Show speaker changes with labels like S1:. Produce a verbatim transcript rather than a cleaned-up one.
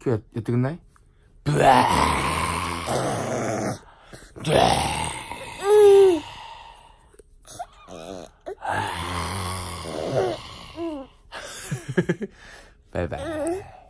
S1: 日や、やってくんない？ブワーブワーバイバイ。